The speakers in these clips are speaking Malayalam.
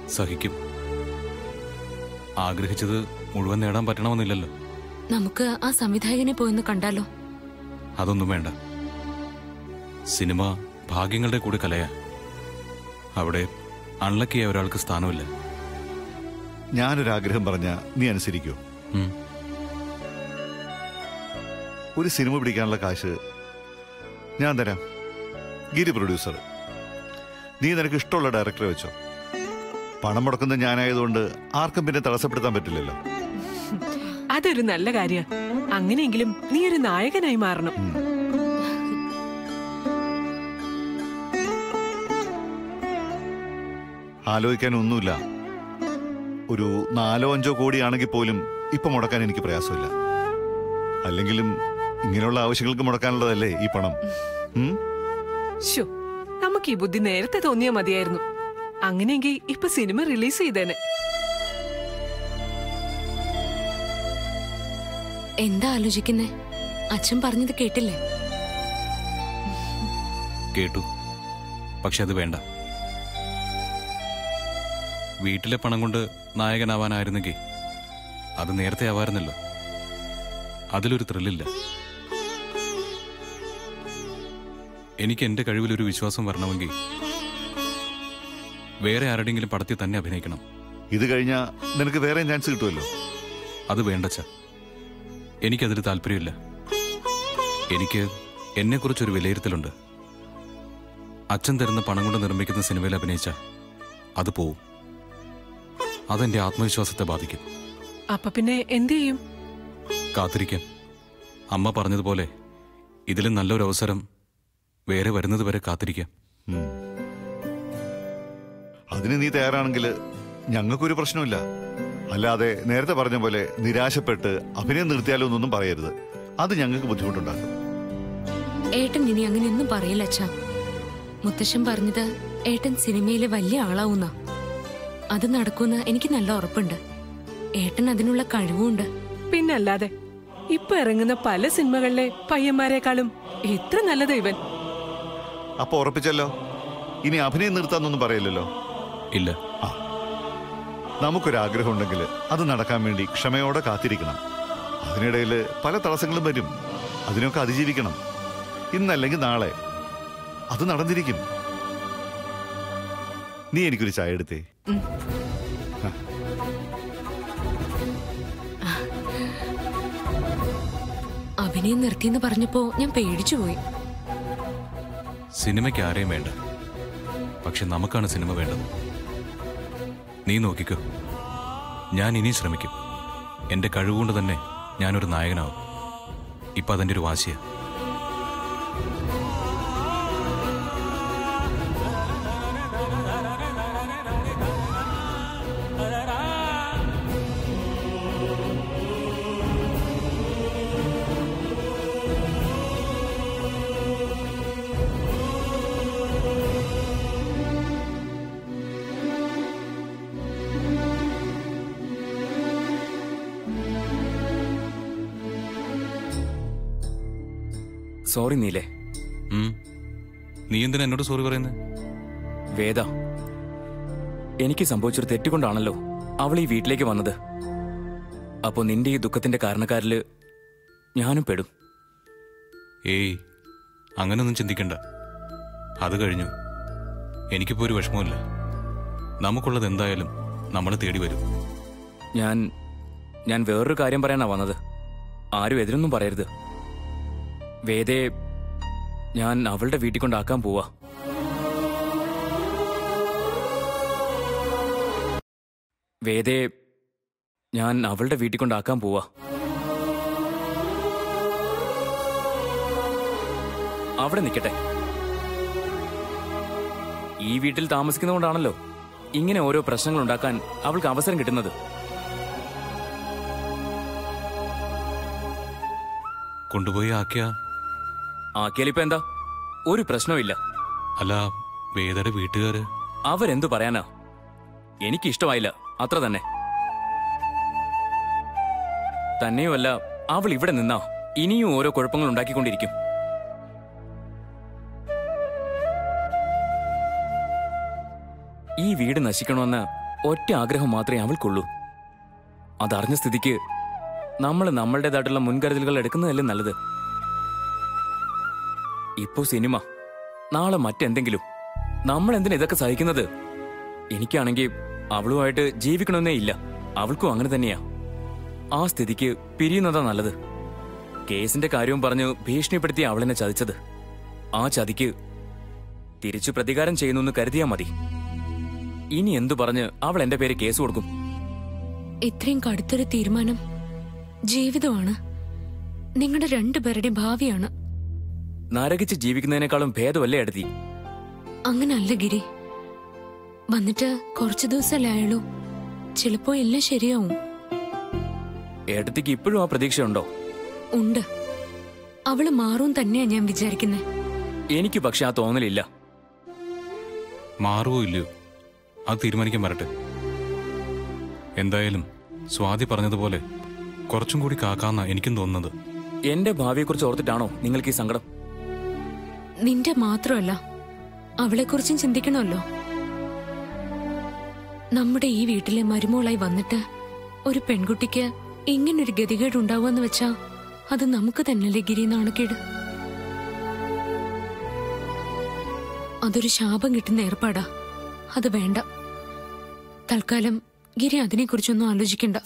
സഹിക്കും. ആഗ്രഹിച്ചത് മുഴുവൻ നേടാൻ പറ്റണമെന്നില്ലല്ലോ. നമുക്ക് ആ സംവിധായകനെ പോയെന്ന് കണ്ടാലോ? അതൊന്നും വേണ്ട. സിനിമ ഭാഗ്യങ്ങളുടെ കൂടെ കലയാ. അവിടെ അൺലക്കിയായ ഒരാൾക്ക് സ്ഥാനമില്ല. ഞാനൊരാഗ്രഹം പറഞ്ഞ നീ അനുസരിക്കോ? ഒരു സിനിമ പിടിക്കാനുള്ള കാശ് ഞാൻ തരാം. ഗിരി പ്രൊഡ്യൂസർ, നീ നിനക്ക് ഇഷ്ടമുള്ള ഡയറക്ടറെ വെച്ചോ. പണം മുടക്കുന്നത് ഞാനായതുകൊണ്ട് ആർക്കും പിന്നെ തടസ്സപ്പെടുത്താൻ പറ്റില്ലല്ലോ. അതൊരു നല്ല കാര്യം. അങ്ങനെയെങ്കിലും നീ ഒരു നായകനായി മാറണം. ആലോചിക്കാനൊന്നുമില്ല. ഒരു 4-5 കോടിയാണെങ്കിൽ പോലും ഇപ്പൊ മുടക്കാൻ എനിക്ക് പ്രയാസമില്ല. അല്ലെങ്കിലും ഇങ്ങനെയുള്ള ആവശ്യങ്ങൾക്ക് മുടക്കാനുള്ളതല്ലേ ഈ പണം. നമുക്ക് ഈ ബുദ്ധി നേരത്തെ തോന്നിയാ മതിയായിരുന്നു. അങ്ങനെയെങ്കിൽ ഇപ്പൊ സിനിമ റിലീസ് ചെയ്തേനെ. എന്താ ആലോചിക്കുന്നേ? അച്ഛൻ പറഞ്ഞത് കേട്ടില്ലേ? കേട്ടു. പക്ഷെ അത് വേണ്ട. വീട്ടിലെ പണം കൊണ്ട് നായകനാവാനായിരുന്നെങ്കിൽ അത് നേരത്തെ ആവാറുന്നല്ലോ. അതിലൊരു ത്രില്ലില്ല. എനിക്ക് എന്റെ കഴിവിലൊരു വിശ്വാസം വരണമെങ്കിൽ വേറെ ആരുടെയെങ്കിലും പടത്തിൽ തന്നെ അഭിനയിക്കണം. ഇത് കഴിഞ്ഞാ നിനക്ക് വേറെ ചാൻസ് കിട്ടുമല്ലോ. അത് വേണ്ടച്ച. എനിക്കതിൽ താല്പര്യമില്ല. എനിക്ക് എന്നെക്കുറിച്ചൊരു വിലയിരുത്തലുണ്ട്. അച്ഛൻ തരുന്ന പണം കൊണ്ട് നിർമ്മിക്കുന്ന സിനിമയിൽ അഭിനയിച്ച അത് പോവും. അതെന്റെ ആത്മവിശ്വാസത്തെ ബാധിക്കും. അപ്പൊ പിന്നെ എന്ത് ചെയ്യും? കാത്തിരിക്കാൻ. അമ്മ പറഞ്ഞതുപോലെ ഇതിലും നല്ലൊരു അവസരം വേറെ വരുന്നത് വരെ കാത്തിരിക്കാം. അതിന് നീ തയ്യാറാണെങ്കിൽ ഞങ്ങൾക്കൊരു പ്രശ്നമില്ല. അല്ലാതെ നേരത്തെ പറഞ്ഞ പോലെ നിരാശപ്പെട്ട് അഭിനയം നിർത്തിയാലോ എന്നൊന്നും പറയരുത്. അത് ഞങ്ങൾക്ക് ബുദ്ധിമുട്ടുണ്ടാക്കും. ഏട്ടൻ ഇനി അങ്ങനെയൊന്നും പറയില്ല അച്ഛാ. മുത്തശ്ശൻ പറഞ്ഞത് ഏട്ടൻ സിനിമയിലെ വലിയ ആളാവുന്ന. അത് നടക്കുമെന്ന് എനിക്ക് നല്ല ഉറപ്പുണ്ട്. ഏട്ടൻ അതിനുള്ള കഴിവുണ്ട്. പിന്നല്ലാതെ ഇപ്പൊ ഇറങ്ങുന്ന പല സിനിമകളിലെ പയ്യന്മാരെക്കാളും എത്ര നല്ലതാ ഇവൻ. അപ്പൊ ഉറപ്പിച്ചല്ലോ, ഇനി അഭിനയം നിർത്താന്നൊന്നും പറയില്ലല്ലോ. ഇല്ല. നമുക്കൊരാഗ്രഹം ഉണ്ടെങ്കിൽ അത് നടക്കാൻ വേണ്ടി ക്ഷമയോടെ കാത്തിരിക്കണം. അതിനിടയിൽ പല തടസ്സങ്ങളും വരും. അതിനൊക്കെ അതിജീവിക്കണം. ഇന്നല്ലെങ്കിൽ നാളെ അത് നടന്നിരിക്കും. നീ എനിക്കൊരു ചായ എടുത്തേ. അഭിനയം നിർത്തിയെന്ന് പറഞ്ഞപ്പോ ഞാൻ പേടിച്ചുപോയി. സിനിമയ്ക്ക് ആരെയും വേണ്ട. പക്ഷെ നമുക്കാണ് സിനിമ വേണ്ടത്. നീ നോക്കിക്കോ. ഞാൻ ഇനി ശ്രമിക്കും. എന്റെ കഴിവുകൊണ്ട് തന്നെ ഞാനൊരു നായകനാവും. ഇപ്പൊ അതെന്റെ ഒരു വാശിയാ. സോറി നീലേ. നീ എന്തിനാ എന്നോട് സോറി പറയുന്നത്? വേദ, എനിക്ക് സംഭവിച്ചൊരു തെറ്റുകൊണ്ടാണല്ലോ അവൾ ഈ വീട്ടിലേക്ക് വന്നത്. അപ്പോ നിന്റെ ഈ ദുഃഖത്തിന്റെ കാരണക്കാരില് ഞാനും പെടും. ഏയ്, അങ്ങനൊന്നും ചിന്തിക്കണ്ട. അത് കഴിഞ്ഞു. എനിക്കിപ്പോ ഒരു വിഷമമില്ല. നമുക്കുള്ളത് എന്തായാലും നമ്മളെ തേടി വരും. ഞാൻ വേറൊരു കാര്യം പറയാനാ വന്നത്. ആരും എതിരൊന്നും പറയരുത്. വേദയെ ഞാൻ അവളുടെ വീട്ടിൽ കൊണ്ടാക്കാൻ പോവാ. വേദയെ ഞാൻ അവളുടെ വീട്ടിൽ കൊണ്ടാക്കാൻ പോവാ. അവിടെ നിൽക്കട്ടെ. ഈ വീട്ടിൽ താമസിക്കുന്നതുകൊണ്ടാണല്ലോ ഇങ്ങനെ ഓരോ പ്രശ്നങ്ങൾ ഉണ്ടാക്കാൻ അവൾക്ക് അവസരം കിട്ടുന്നത്. കൊണ്ടുപോയി ആക്കിയാലിപ്പോ എന്താ? ഒരു പ്രശ്നമില്ല. അല്ല, വേദയുടെ വീട്ടുകാര് അവരെന്തു പറയാനാ? എനിക്കിഷ്ടമായില്ല, അത്ര തന്നെ. തന്നെയുമല്ല, അവൾ ഇവിടെ നിന്നാ ഇനിയും ഓരോ കുഴപ്പങ്ങൾ ഉണ്ടാക്കിക്കൊണ്ടിരിക്കും. ഈ വീട് നശിക്കണമെന്ന് ഒറ്റ ആഗ്രഹം മാത്രമേ അവൾക്കുള്ളൂ. അതറിഞ്ഞ സ്ഥിതിക്ക് നമ്മൾ നമ്മളുടേതായിട്ടുള്ള മുൻകരുതലുകൾ എടുക്കുന്നതല്ലേ നല്ലത്. ഇപ്പോ സിനിമ, നാളെ മറ്റെന്തെങ്കിലും. നമ്മൾ എന്തിനാ ഇതൊക്കെ സഹിക്കുന്നത്? എനിക്കാണെങ്കിൽ അവളുമായിട്ട് ജീവിക്കണമെന്നേ ഇല്ല. അവൾക്കും അങ്ങനെ തന്നെയാ. ആ സ്ഥിതിക്ക് പിരിയുന്നതാ നല്ലത്. കേസിന്റെ കാര്യവും പറഞ്ഞ് ഭീഷണിപ്പെടുത്തി അവളെന്നെ ചതിച്ചത്. ആ ചതിക്ക് തിരിച്ചു പ്രതികാരം ചെയ്യുന്നു കരുതിയാ മതി. ഇനി എന്തു പറഞ്ഞ് അവൾ എന്റെ പേര് കേസ് കൊടുക്കും? ഇത്രയും കടുത്തൊരു തീരുമാനം ജീവിതമാണ്. നിങ്ങളുടെ രണ്ടുപേരുടെയും ഭാവിയാണ്. നരകിച്ച് ജീവിക്കുന്നതിനേക്കാളും ഭേദമല്ലേ എടുത്തി? അങ്ങനല്ല ഗിരി. വന്നിട്ട് കുറച്ചു ദിവസമല്ലേ ആയുള്ളൂ. ചിലപ്പോ എല്ലാം ശരിയാവും. ഏട്ടത്തിക്ക് ഇപ്പോഴും ആ പ്രതീക്ഷയുണ്ടോ? ഉണ്ട്. അവള് മാറും തന്നെയാ ഞാൻ വിചാരിക്കുന്നത്. എനിക്ക് പക്ഷെ ആ തോന്നലില്ല. മാറുവോ ഇല്ലയോ അത് തീരുമാനിക്കാൻ വരട്ടെ. എന്തായാലും സ്വാതി പറഞ്ഞതുപോലെ കുറച്ചും കൂടി കാക്കാന്നാ എനിക്കും തോന്നുന്നത്. എന്റെ ഭാവിയെക്കുറിച്ച് ഓർത്തിട്ടാണോ നിങ്ങൾക്ക് ഈ സങ്കടം? നിന്റെ മാത്രമല്ല, അവളെക്കുറിച്ചും ചിന്തിക്കണമല്ലോ. നമ്മുടെ ഈ വീട്ടിലെ മരുമോളായി വന്നിട്ട് ഒരു പെൺകുട്ടിക്ക് ഇങ്ങനൊരു ഗതികേട് ഉണ്ടാവുമെന്ന് വെച്ചാ അത് നമുക്ക് തന്നെയല്ലേ ഗിരി നാണക്കേട്. അതൊരു ശാപം കിട്ടുന്ന ഏർപ്പാടാ. അത് വേണ്ട. തൽക്കാലം ഗിരി അതിനെക്കുറിച്ചൊന്നും ആലോചിക്കണ്ട.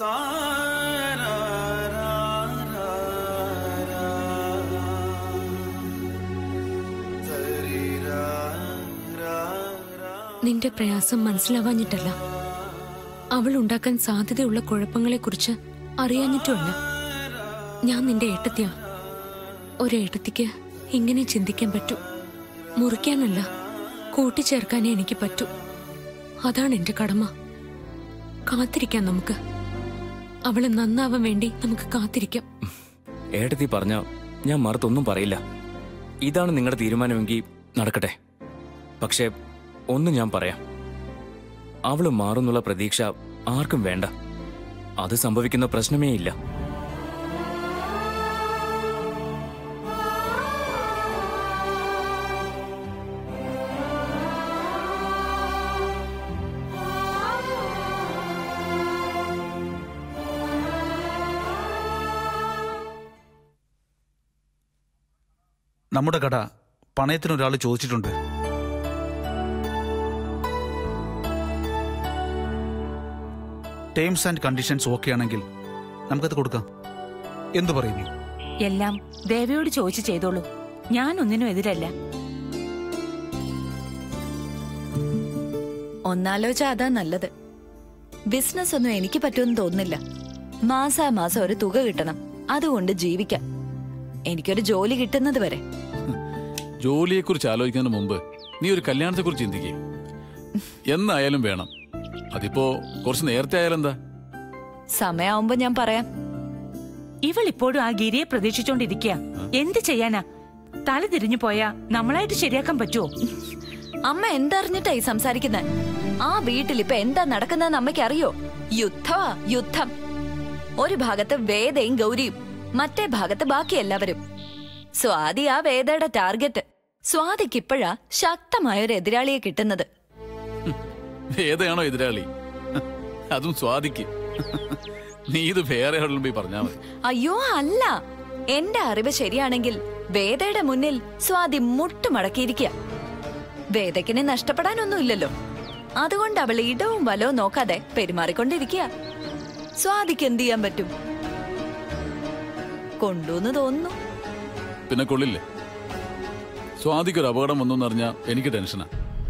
നിന്റെ പ്രയാസം മനസ്സിലാവാഞ്ഞിട്ടല്ല, അവൾ ഉണ്ടാക്കാൻ സാധ്യതയുള്ള കുഴപ്പങ്ങളെക്കുറിച്ച് അറിയാഞ്ഞിട്ടുമല്ല. ഞാൻ നിന്റെ ഏട്ടത്തിയാ. ഒരേട്ടത്തിക്ക് ഇങ്ങനെ ചിന്തിക്കാൻ പറ്റൂ. മുറിക്കാനല്ല, കൂട്ടിച്ചേർക്കാനേ എനിക്ക് പറ്റൂ. അതാണ് എന്റെ കടമ. കാത്തിരിക്കാം നമുക്ക്. അവള് നന്നാവാൻ വേണ്ടി നമുക്ക് കാത്തിരിക്കാം. ഏട്ടത്തി പറഞ്ഞ ഞാൻ മറുത്തൊന്നും പറയില്ല. ഇതാണ് നിങ്ങളുടെ തീരുമാനമെങ്കിൽ നടക്കട്ടെ. പക്ഷേ ഒന്ന് ഞാൻ പറയാം, അവള് മാറുന്നുള്ള പ്രതീക്ഷ ആർക്കും വേണ്ട. അത് സംഭവിക്കുന്ന പ്രശ്നമേ ഇല്ല. നമ്മുടെ കട പണയത്തിനൊരാൾ ചോദിച്ചിട്ടുണ്ട്. ടേംസ് ആൻഡ് കണ്ടീഷൻസ് ഓക്കെ ആണെങ്കിൽ നമുക്കത് കൊടുക്കാം. എന്തു പറയുന്നു? എല്ലാം ദേവയോട് ചോദിച്ചു ചെയ്തോളൂ. ഞാൻ ഒന്നിനും എതിരല്ല. ഒന്നാലോചിച്ച അതാ നല്ലത്. ബിസിനസ് ഒന്നും എനിക്ക് പറ്റുമെന്ന് തോന്നുന്നില്ല. മാസാമാസം ഒരു തുക കിട്ടണം, അതുകൊണ്ട് ജീവിക്കാം. എനിക്കൊരു ജോലി കിട്ടുന്നത് വരെ. ജോലിയെക്കുറിച്ച് ആലോചിക്കുന്നതിന് മുമ്പ് നീ ഒരു കല്യാണത്തെക്കുറിച്ച് ചിന്തിക്കേ. എന്നായാലും വേണം. അതിപ്പോ കുറച്ച് നേരത്തെ ആയാലെന്താ? സമയാവുമ്പോ ഞാൻ പറയാം. ഇവളിപ്പോഴും ആ ഗിരിയെ പ്രതീക്ഷിച്ചോണ്ടിരിക്കുക. എന്ത് ചെയ്യാനാ? തല തിരിഞ്ഞു പോയാ നമ്മളായിട്ട് ശരിയാക്കാൻ പറ്റുമോ? അമ്മ എന്തറിഞ്ഞിട്ടായി സംസാരിക്കുന്നത്? ആ വീട്ടിൽ ഇപ്പൊ എന്താ നടക്കുന്നതെന്ന് അമ്മയ്ക്ക് അറിയോ? യുദ്ധമാ, യുദ്ധം. ഒരു ഭാഗത്ത് വേദയും ഗൗരിയും, മറ്റേ ഭാഗത്ത് ബാക്കി എല്ലാവരും. സ്വാതി ആ വേദയുടെ ടാർഗറ്റ്. സ്വാതിക്ക് ഇപ്പോഴാ ശക്തമായൊരു എതിരാളിയെ കിട്ടുന്നത്. വേദയാണോ എതിരാളി? അതും സ്വാതിക്ക്? നീ ഇത് വേറെ ആളും പോയി പറഞ്ഞാ മതി. അയ്യോ അല്ല, എന്റെ അറിവ് ശരിയാണെങ്കിൽ വേദയുടെ മുന്നിൽ സ്വാതി മുട്ടുമടക്കിയിരിക്കുക. വേദക്കിനെ നഷ്ടപ്പെടാനൊന്നുമില്ലല്ലോ. അതുകൊണ്ട് അവൾ ഇടവും വലവും നോക്കാതെ പെരുമാറിക്കൊണ്ടിരിക്കുക. സ്വാതിക്ക് എന്ത് ചെയ്യാൻ പറ്റും? കൊണ്ടൂന്ന് തോന്നുന്നു. പിന്നെ കൊള്ളില്ലേ? സ്വാതിക്കൊരു അപകടം വന്നറിഞ്ഞാ എനിക്ക് ടെൻഷനാ.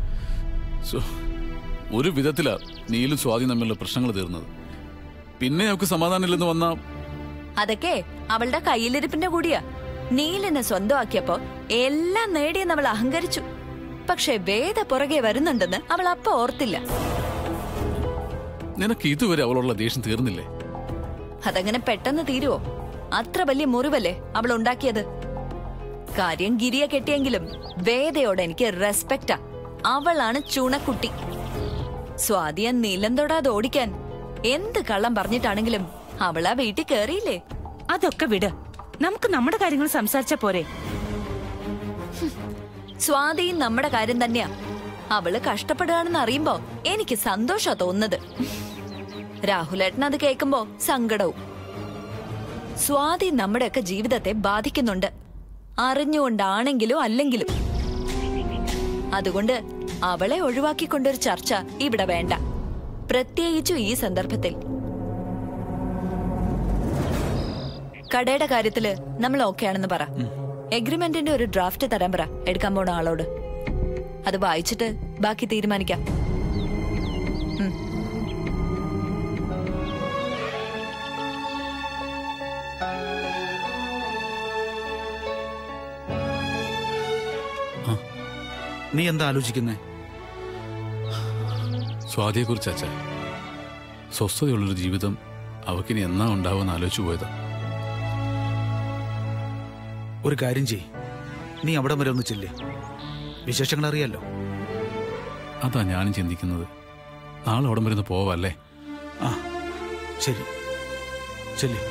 ഒരു വിധത്തിലാ നീലും സ്വാതി തമ്മിലുള്ള പ്രശ്നങ്ങൾ തീർന്നത്. പിന്നെ നമുക്ക് സമാധാനമില്ലെന്ന് വന്നാ അതൊക്കെ അവളുടെ കയ്യിലിരിപ്പിന്റെ കൂടിയാ. നീലിനെ സ്വന്തമാക്കിയപ്പോ എല്ലാം നേടിയെന്ന് അവൾ അഹങ്കരിച്ചു. പക്ഷെ വേദ പുറകെ വരുന്നുണ്ടെന്ന് അവൾ അപ്പൊ ഓർത്തില്ല. നിനക്ക് ഇതുവരെ അവളുള്ള ദേഷ്യം തീർന്നില്ലേ? അതങ്ങനെ പെട്ടെന്ന് തീരുവോ? അത്ര വലിയ മുറിവല്ലേ അവൾ ഉണ്ടാക്കിയത്. കാര്യം ഗിരിയെ കെട്ടിയെങ്കിലും വേദയോട് എനിക്ക് റെസ്പെക്റ്റാ. അവളാണ് ചുണക്കുട്ടി. സ്വാതിയെ നിലം തൊടാതെ ഓടിക്കാൻ എന്ത് കള്ളം പറഞ്ഞിട്ടാണെങ്കിലും അവളാ വീട്ടിൽ കേറിയില്ലേ. അതൊക്കെ വിട്, നമുക്ക് നമ്മുടെ കാര്യങ്ങൾ സംസാരിച്ച പോരെ. സ്വാതിയും നമ്മുടെ കാര്യം തന്നെയാ. അവള് കഷ്ടപ്പെടുകയാണെന്ന് അറിയുമ്പോ എനിക്ക് സന്തോഷാ തോന്നുന്നത്. രാഹുലേട്ടൻ അത് കേൾക്കുമ്പോ സങ്കടവും. സ്വാതി നമ്മുടെയൊക്കെ ജീവിതത്തെ ബാധിക്കുന്നുണ്ട്, അറിഞ്ഞുകൊണ്ടാണെങ്കിലും അല്ലെങ്കിലും. അതുകൊണ്ട് അവളെ ഒഴിവാക്കിക്കൊണ്ടൊരു ചർച്ച ഇവിടെ വേണ്ട, പ്രത്യേകിച്ചും ഈ സന്ദർഭത്തിൽ. കടയുടെ കാര്യത്തില് നമ്മൾ ഓക്കെ ആണെന്ന് പറ. എഗ്രിമെന്റിന്റെ ഒരു ഡ്രാഫ്റ്റ് തരാൻ പറ എടുക്കാൻ പോണ ആളോട്. അത് വായിച്ചിട്ട് ബാക്കി തീരുമാനിക്കാം. നീ എന്താ ആലോചിക്കുന്നേ? സ്വാതിയെക്കുറിച്ച് അച്ഛ, സ്വസ്ഥതയുള്ളൊരു ജീവിതം അവക്കിനി എന്നാ ഉണ്ടാവുമെന്ന് ആലോചിച്ചു പോയതാ. ഒരു കാര്യം ചെയ്, നീ അവിടെ വരെ ഒന്ന് ചെല്ലേ, വിശേഷങ്ങൾ അറിയാലോ. അതാ ഞാനും ചിന്തിക്കുന്നത്. നാളെ അവിടെ വരുന്ന് പോവല്ലേ? ആ ശരി, ചെല്ലേ.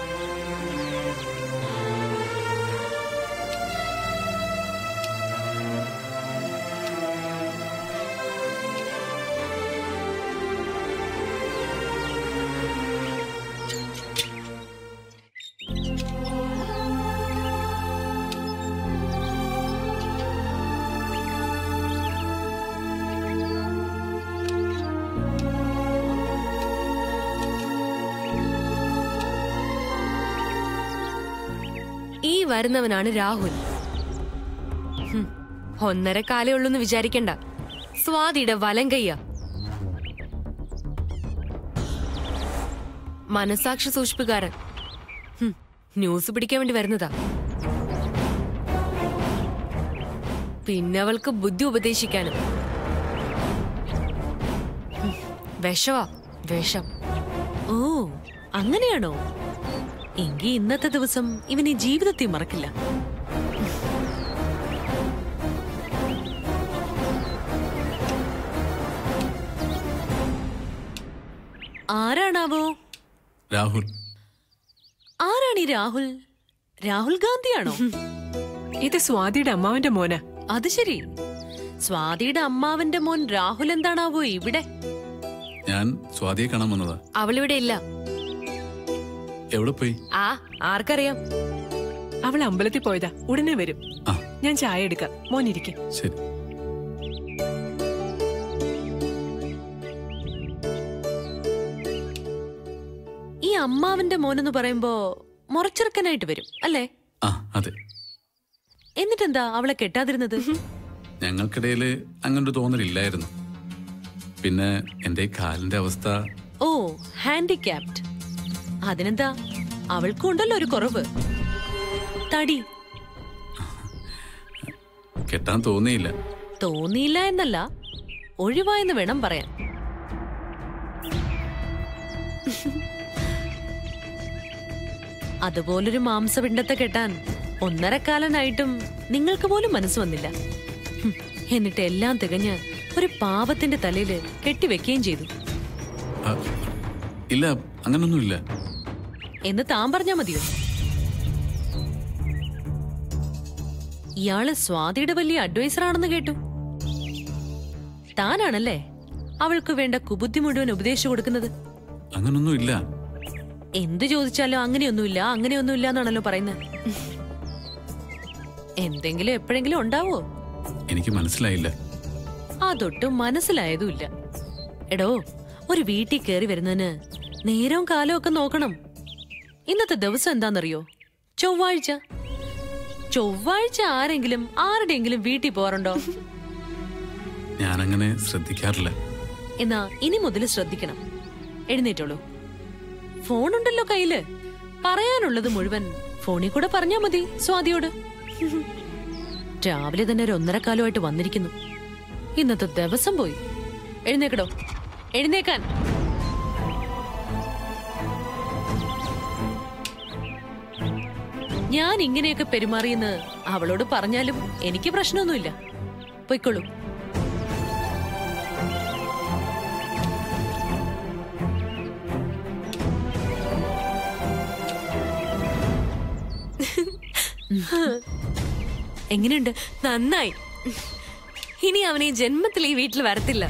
ഈ വരുന്നവനാണ് രാഹുൽ. 1.5 കാലേ ഉള്ളൂന്ന് വിചാരിക്കണ്ട, സ്വാതിയുടെ വലങ്കയ്യ. മനസാക്ഷി സൂക്ഷിപ്പുകാരൻ. ന്യൂസ് പിടിക്കാൻ വേണ്ടി വരുന്നതാ. പിന്നെ അവൾക്ക് ബുദ്ധി ഉപദേശിക്കാനും. വിഷവാ, വിഷം. ഓ അങ്ങനെയാണോ? എങ്കിൽ ഇന്നത്തെ ദിവസം ഇവൻ ഈ ജീവിതത്തെ മറക്കില്ല. ആരാണാവോ? രാഹുൽ. ആരാണ് ഈ രാഹുൽ? രാഹുൽ ഗാന്ധിയാണോ? ഇത് സ്വാതിയുടെ അമ്മാവന്റെ മോനാ. അത് ശരി, സ്വാതിയുടെ അമ്മാവന്റെ മോൻ രാഹുൽ എന്താണാവോ ഇവിടെ? ഞാൻ സ്വാതിയെ കാണാൻ വന്നതാ. അവളിവിടെ ഇല്ല. എവിടെ പോയി? ആർക്കറിയാം. അവൾ അമ്പലത്തിൽ പോയതാ, ഉടനെ വരും. ഞാൻ ചായ എടുക്കാം, മോനിരിക്കും. ശരി. ഈ അമ്മാവന്റെ മോനെന്ന് പറയുമ്പോ മുറച്ചെറുക്കനായിട്ട് വരും അല്ലേ? അതെ. എന്നിട്ടെന്താ അവളെ കെട്ടാതിരുന്നത്? ഞങ്ങൾക്കിടയില് അങ്ങനൊരു തോന്നലില്ലായിരുന്നു. പിന്നെ എന്റെ കാലിന്റെ അവസ്ഥ. ഓ, ഹാൻഡിക്യാപ്ഡ്. അതിനെന്താ, അവൾക്കുണ്ടല്ലോ ഒരു കുറവ്, തടി. കെട്ടാൻ തോന്നിയില്ല. തോന്നിയില്ല എന്നല്ല, ഒഴിവായെന്ന് വേണം പറയാൻ. അതുപോലൊരു മാംസപിണ്ടത്തെ കെട്ടാൻ 1.5 കാലനായിട്ടും നിങ്ങൾക്ക് പോലും മനസ്സ് വന്നില്ല. എന്നിട്ട് എല്ലാം തികഞ്ഞ് ഒരു പാവത്തിന്റെ തലയില് കെട്ടിവെക്കുകയും ചെയ്തു. ഇല്ല, അങ്ങനൊന്നുമില്ല എന്ന് താൻ പറഞ്ഞാ മതിയോ? ഇയാള് സ്വാതിയുടെ വലിയ അഡ്വൈസർ ആണെന്ന് കേട്ടു. താനാണല്ലേ അവൾക്ക് വേണ്ട കുബുദ്ധി മുഴുവൻ ഉപദേശിച്ചു കൊടുക്കുന്നത്? അങ്ങനൊന്നുമില്ല. എന്ത് ചോദിച്ചാലും അങ്ങനെയൊന്നുമില്ല, അങ്ങനെയൊന്നുമില്ല എന്നാണല്ലോ പറയുന്നത്. എന്തെങ്കിലും എപ്പോഴെങ്കിലും ഉണ്ടാവോ? എനിക്ക് മനസ്സിലായില്ല. അതൊട്ടും മനസ്സിലായതുമില്ല. എടോ, ഒരു വീട്ടിൽ കയറി വരുന്നതിന് നേരവും കാലവും ഒക്കെ നോക്കണം. ഇന്നത്തെ ദിവസം എന്താണെന്നറിയോ? ചൊവ്വാഴ്ച. ചൊവ്വാഴ്ച ആരെങ്കിലും ആരുടെയെങ്കിലും വീട്ടിൽ പോകാറുണ്ടോ? ഞാനങ്ങനെ ശ്രദ്ധിക്കാറില്ല. എന്നാ ഇനി മുതൽ ശ്രദ്ധിക്കണം. എഴുന്നേറ്റോളൂ. ഫോണുണ്ടല്ലോ കയ്യില്. പറയാനുള്ളത് മുഴുവൻ ഫോണിൽ കൂടെ പറഞ്ഞാ മതി സ്വാതിയോട്. രാവിലെ തന്നെ ഒരു 1.5 കാലമായിട്ട് വന്നിരിക്കുന്നു. ഇന്നത്തെ ദിവസം പോയി. എഴുന്നേക്കടോ, എഴുന്നേക്കാൻ. ഞാൻ ഇങ്ങനെയൊക്കെ പെരുമാറിയെന്ന് അവളോട് പറഞ്ഞാലും എനിക്ക് പ്രശ്നമൊന്നുമില്ല. പൊയ്ക്കൊള്ളൂ. എങ്ങനെയുണ്ട്? നന്നായി. ഇനി അവൻ ഈ ജന്മത്തിൽ ഈ വീട്ടിൽ വരത്തില്ല.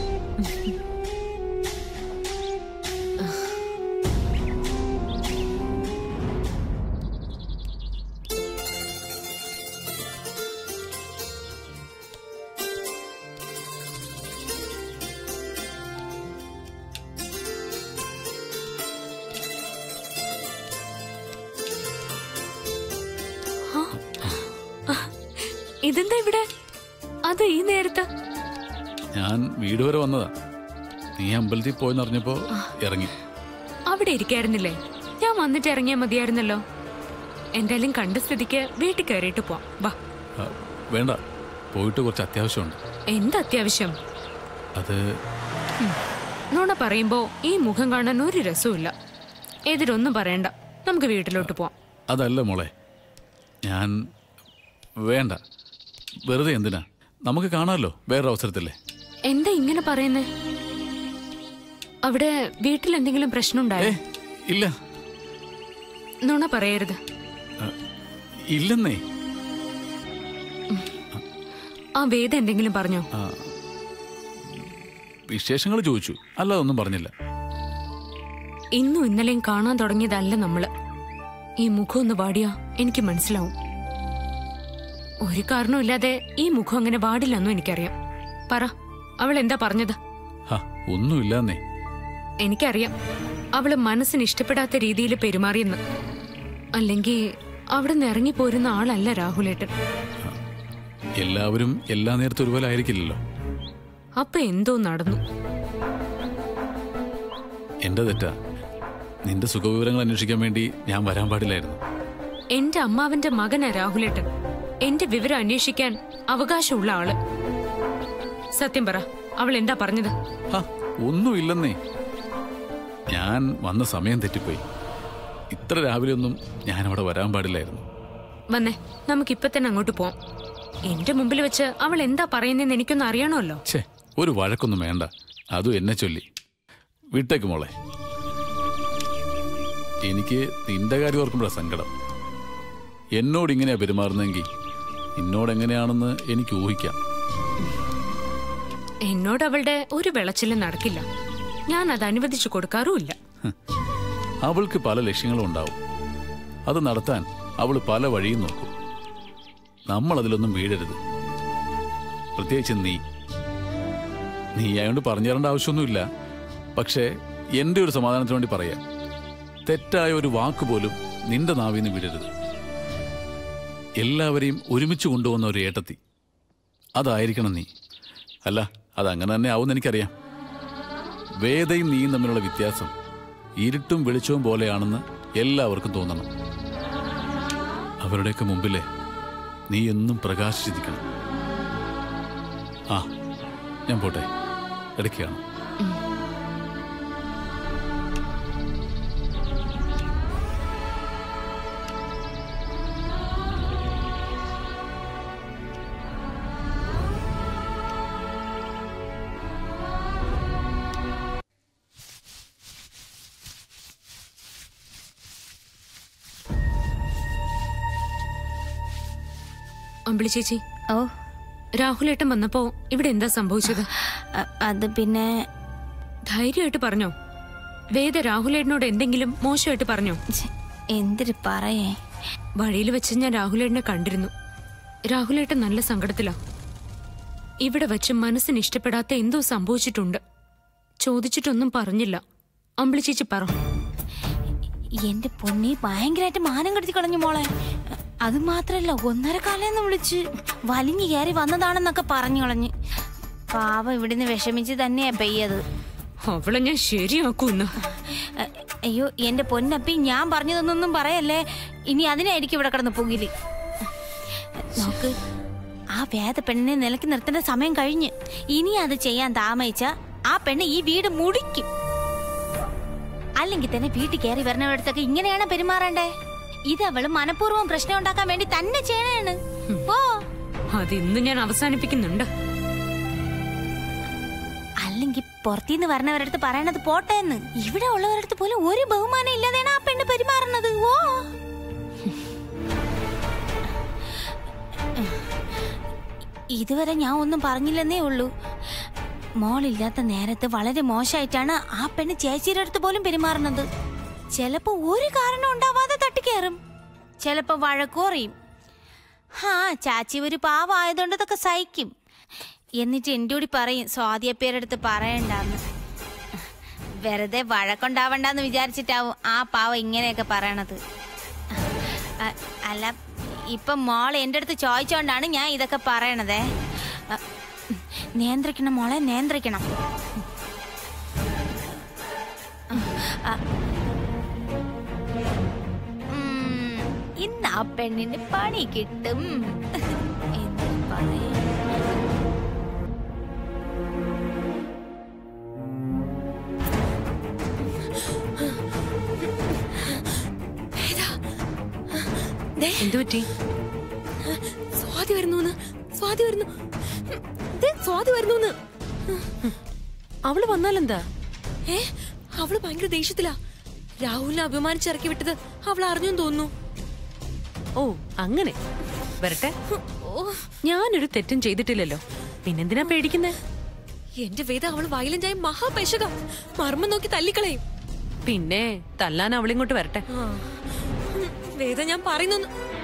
ഇതെന്താ ഇവിടെ? അത് ഈ നേരത്ത്? ഞാൻ വീട് വരെ വന്നതാ. നീ അമ്പലത്തിൽ പോയെന്നറിഞ്ഞപ്പോ ഇറങ്ങി. അവിടെ ഇരിക്കായിരുന്നില്ലേ? ഞാൻ വന്നിട്ട് ഇറങ്ങിയാ മതിയായിരുന്നല്ലോ. എന്തായാലും കണ്ട സ്ഥിതിക്ക് വീട്ടിൽ കയറിയിട്ട് പോവാം. വാ. വേണ്ട, പോയിട്ട് കുറച്ച് അത്യാവശ്യമുണ്ട്. എന്താ അത്യാവശ്യം? അത് നുണ പറയുമ്പോ ഈ മുഖം കാണാൻ ഒരു രസമില്ല. എതിരൊന്നും പറയണ്ട, നമുക്ക് വീട്ടിലോട്ട് പോവാം. അതല്ല മോളെ, ഞാൻ വേണ്ട. വെറുതെ എന്തിനാ? നമുക്ക് കാണാമല്ലോ വേറൊരു അവസരത്തില്ലേ. എന്താ ഇങ്ങനെ പറയുന്നേ? അവിടെ വീട്ടിൽ എന്തെങ്കിലും പ്രശ്നം ഉണ്ടായോ? ഇല്ല. നുണ പറയരുത്. ഇല്ലെന്നേ. ആ വേദ എന്തെങ്കിലും പറഞ്ഞോ? വിശേഷങ്ങൾ ചോദിച്ചു, അല്ലാതെ ഒന്നും പറഞ്ഞില്ല. ഇന്നും ഇന്നലെയും കാണാൻ തുടങ്ങിയതല്ല നമ്മള്. ഈ മുഖം ഒന്ന് വാടിയാ എനിക്ക് മനസ്സിലാവും. ഒരു കാരണമില്ലാതെ ഈ മുഖം അങ്ങനെ വാടില്ലെന്നും എനിക്കറിയാം. പറ, അവൾ എന്താ പറഞ്ഞത്? ഒന്നുമില്ലെന്നേ. എനിക്കറിയാം അവള് മനസ്സിന് ഇഷ്ടപ്പെടാത്ത രീതിയിൽ പെരുമാറിയെന്ന്. അല്ലെങ്കിൽ അവിടെ നിന്ന് ഇറങ്ങിപ്പോരുന്ന ആളല്ല രാഹുലേട്ടൻ. എല്ലാവരും എല്ലാ നേരത്തും ഒരുപോലെ ആയിരിക്കില്ലല്ലോ. അപ്പൊ എന്തോ നടന്നു. എന്റെ തെറ്റാ. നിന്റെ സുഖവിവരങ്ങൾ അന്വേഷിക്കാൻ വേണ്ടി ഞാൻ വരാൻ പാടില്ലായിരുന്നു. എന്റെ അമ്മാവന്റെ മകനാ രാഹുലേട്ടൻ. എന്റെ വിവരം അന്വേഷിക്കാൻ അവകാശമുള്ള ആള്. സത്യം പറ, അവൾ എന്താ പറഞ്ഞത്? ഒന്നുമില്ലെന്നേ. ഞാൻ വന്ന സമയം തെറ്റിപ്പോയി. ഇത്ര രാവിലെ ഒന്നും ഞാൻ അവിടെ വരാൻ പാടില്ലായിരുന്നു. വന്നേ, നമുക്കിപ്പൊ തന്നെ അങ്ങോട്ട് പോവാം. എന്റെ മുമ്പിൽ വെച്ച് അവൾ എന്താ പറയുന്നതെന്ന് എനിക്കൊന്ന് അറിയണമല്ലോ. ഒരു വഴക്കൊന്നും വേണ്ട, അതും എന്നെ ചൊല്ലി. വിട്ടേക്ക് മോളെ. എനിക്ക് നിന്റെ കാര്യം ഓർക്കുമ്പോഴാ സങ്കടം. എന്നോട് ഇങ്ങനെയാ പെരുമാറുന്നെങ്കിൽ നിന്നോടെങ്ങനെയാണെന്ന് എനിക്ക് ഊഹിക്കാം. എന്നോട് അവളുടെ ഒരു വിളച്ചിലും നടക്കില്ല. ഞാൻ അത് അനുവദിച്ചു കൊടുക്കാറുമില്ല. അവൾക്ക് പല ലക്ഷ്യങ്ങളും ഉണ്ടാവും. അത് നടത്താൻ അവൾ പല വഴിയും നോക്കും. നമ്മൾ അതിലൊന്നും വീഴരുത്. പ്രത്യേകിച്ച് നീ ആയോണ്ട് പറഞ്ഞു തരേണ്ട ആവശ്യമൊന്നുമില്ല. പക്ഷേ എന്റെ ഒരു സമാധാനത്തിന് വേണ്ടി പറയാം, തെറ്റായ ഒരു വാക്ക് പോലും നിന്റെ നാവിന്ന് വിടരുത്. എല്ലാവരെയും ഒരുമിച്ച് കൊണ്ടുപോകുന്ന ഒരു ഏട്ടത്തി, അതായിരിക്കണം നീ. അല്ല, അതങ്ങനെ തന്നെ ആവുമെന്ന് എനിക്കറിയാം. വേദയും നീയും തമ്മിലുള്ള വ്യത്യാസം ഇരുട്ടും വെളിച്ചവും പോലെയാണെന്ന് എല്ലാവർക്കും തോന്നണം. അവരുടെയൊക്കെ മുമ്പിലെ നീ എന്നും പ്രകാശിച്ചിരിക്കണം. ഞാൻ പോട്ടെ, ഇടയ്ക്കാണ്. അമ്പിളി ചേച്ചി, രാഹുലേട്ടൻ വന്നപ്പോ ഇവിടെ എന്താ സംഭവിച്ചത്? അത് പിന്നെ ധൈര്യമായിട്ട് പറഞ്ഞോ. വേദ രാഹുലേട്ടനോട് എന്തെങ്കിലും മോശമായിട്ട് പറഞ്ഞോ? എന്തിന് പറയേ? വഴിയിൽ വെച്ച് ഞാൻ രാഹുലേട്ടനെ കണ്ടിരുന്നു. രാഹുലേട്ടൻ നല്ല സങ്കടത്തിലാ. ഇവിടെ വെച്ച് മനസ്സിന് ഇഷ്ടപ്പെടാത്ത എന്തോ സംഭവിച്ചിട്ടുണ്ട്. ചോദിച്ചിട്ടൊന്നും പറഞ്ഞില്ല. അമ്പിളി ചേച്ചി പറ. എന്റെ പൊന്നി ഭയങ്കരമായിട്ട് മാനം കെടുത്തി കളഞ്ഞു മോളെ. അത് മാത്രല്ല, 1.5 കാലേന്ന് വിളിച്ച് വലിഞ്ഞു കയറി വന്നതാണെന്നൊക്കെ പറഞ്ഞു കളഞ്ഞ്. പാവ ഇവിടുന്ന് വിഷമിച്ച് തന്നെയാ പെയ്യത്. അവളെ ഞാൻ ശരിയാക്കൂന്ന്. അയ്യോ എന്റെ പൊന്നപ്പി, ഞാൻ പറഞ്ഞതൊന്നും പറയല്ലേ. ഇനി അതിനായിരിക്കും ഇവിടെ കിടന്ന് പുകില്. നോക്ക്, ആ വേദ പെണ്ണിനെ നിലയ്ക്ക് നിർത്തേണ്ട സമയം കഴിഞ്ഞ്. ഇനി അത് ചെയ്യാൻ താമസിച്ച ആ പെണ്ണ് ഈ വീട് മുടിക്കും. അല്ലെങ്കിൽ തന്നെ വീട്ടിൽ കയറി വരണവരടുത്തൊക്കെ ഇങ്ങനെയാണ് പെരുമാറണ്ടേ. ഇത് അവള് മനഃപൂർവ്വം പ്രശ്നം ഉണ്ടാക്കാൻ വേണ്ടി തന്നെ ചെയ്യണേണ്. ഓ, അതിന്ന് ഞാൻ അവസാനിപ്പിക്കുന്നുണ്ട്. അല്ലെങ്കിൽ പുറത്തുനിന്ന് വരണവരടുത്ത് പറയണത് പോട്ടേന്ന്. ഇവിടെ ഉള്ളവരടുത്ത് പോലും ഒരു ബഹുമാനം ഇല്ലാതെയാണ് ആ പെണ്ണ് പെരുമാറുന്നത്. ഓ, ഇതുവരെ ഞാൻ ഒന്നും പറഞ്ഞില്ലെന്നേ ഉള്ളൂ. മോളില്ലാത്ത നേരത്ത് വളരെ മോശമായിട്ടാണ് ആ പെണ്ണ് ചേച്ചിയുടെ അടുത്ത് പോലും പെരുമാറുന്നത്. ചിലപ്പോ ഒരു കാരണം ഉണ്ടാവാതെ തട്ടിക്കയറും, ചിലപ്പോ വഴക്കോറിയും. ചാച്ചി ഒരു പാവമായതുകൊണ്ട് അതൊക്കെ സഹിക്കും. എന്നിട്ട് എൻ്റെ കൂടി പറയും സ്വാതിയപ്പേരടുത്ത് പറയണ്ടെന്ന്. വെറുതെ വഴക്കുണ്ടാവണ്ടെന്ന് വിചാരിച്ചിട്ടാവും ആ പാവം ഇങ്ങനെയൊക്കെ പറയണത്. അല്ല, ഇപ്പം മോൾ എൻ്റെ അടുത്ത് ചോദിച്ചോണ്ടാണ് ഞാൻ ഇതൊക്കെ പറയണതേ. നിയന്ത്രിക്കണം മോളെ, നിയന്ത്രിക്കണം. ഇന്ന് ആ പെണ്ണിന് പണി കിട്ടും എന്ന് പറയാം. എന്തുപറ്റി? സ്വാതി വരുന്നു, സ്വാതി വരുന്നു, സ്വാതി വരുന്നു. അവള് വന്നാലെന്താ? അവള് ഭയങ്കര ദേഷ്യത്തിലാ. രാഹുലിനെ അഭിമാനിച്ചിറക്കി വിട്ടത് അവൾ അറിഞ്ഞു തോന്നുന്നു. ഓ അങ്ങനെ വരട്ടെ. ഞാനൊരു തെറ്റും ചെയ്തിട്ടില്ലല്ലോ, പിന്നെന്തിനാ പേടിക്കുന്നേ? എന്റെ വേദ, അവള് വയലന്റായ മഹാപേശക. മർമ്മം നോക്കി തല്ലിക്കളയും. പിന്നെ തല്ലാൻ അവളിങ്ങോട്ട് വരട്ടെ. വേദ, ഞാൻ പറയുന്നു.